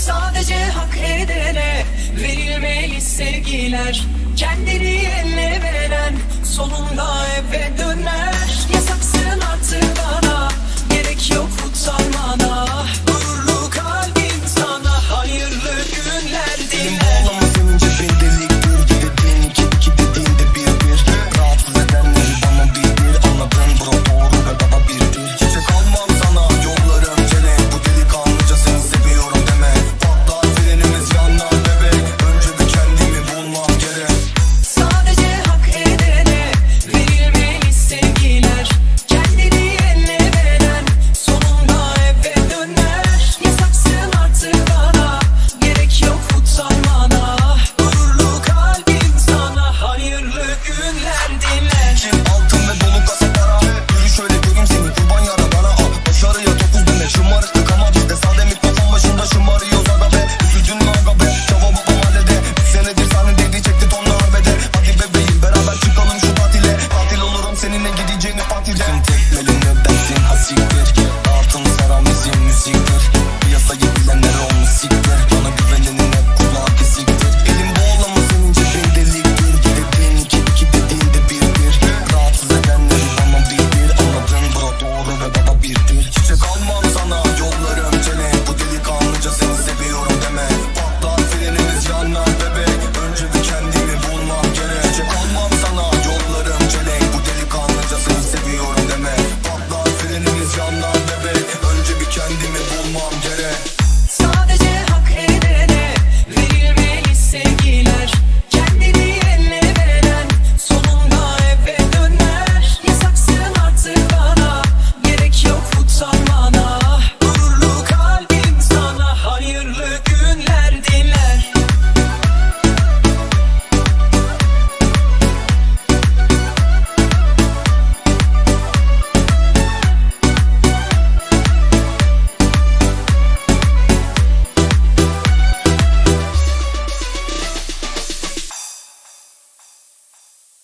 Sadece hak edene verilmeli sevgiler. Kendini eline veren sonunda eve döner. Yasaksın artık bana, gerek yok utanmana. Gururlu kalbim sana hayırlı günler diler. Bağlama senin cebin deliktir. Dediğin iki dediğinde bir. Rahatsız edenleri bana bir. Anladın bro, doğru ve baba bir. Çiçek almam sana, yollarım cennet. Bu delikanlıca seni seviyorum deme. Patlar frenimiz yandan bebek. Önce bir kendimi bulmam gerek. Sadece hak edene verilmeli sevgiler. Kendini eline veren sonunda eve döner. Yasaksın artık bana, gerek yok utanmana. Gururlu kalbim sana hayırlı günler diler. Kim altın ve dolu kasa para. Yürü şöyle göreyim seni kurban yara bana. Başarıya 9 deme şımarıklık ama bizde. Sade mikrofon başında şımarıyoruz aga be. Üzüldün mü aga be, cevabı o mahallede. Bir senedir sahne dedi çekti tonla arbede. Hadi bebeğim beraber çıkalım şu tatile. Tatil olurum seninle gideceğini partide. Tüm tekmelini bensin hasiktir. Altın saran bizim müziktir. Piyasayı bilenler olmuş siktir. Bana güvenenin hep kulağı kesiktir. Elim bağlama senin cebin deliktir. Dediğin iki dediğinde bir. Rahatsız edenleri bana bir. Anladın bro, doğru ve baba bir. Çiçek almam sana, yollarım cennet. Bu delikanlıca seni seviyorum deme. Patlar frenimiz yanlar bebek. Önce bir kendimi bulmam gerek. Çiçek almam sana, yollarım cennet. Bu delikanlıca seni seviyorum deme. Patlar frenimiz yanlar bebek. Önce bir kendimi bulmam gerek.